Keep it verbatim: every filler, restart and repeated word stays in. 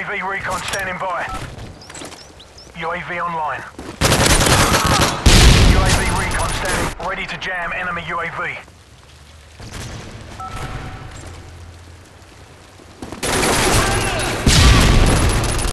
V recon standing by. U A V online. U A V recon standing ready to jam enemy U A V.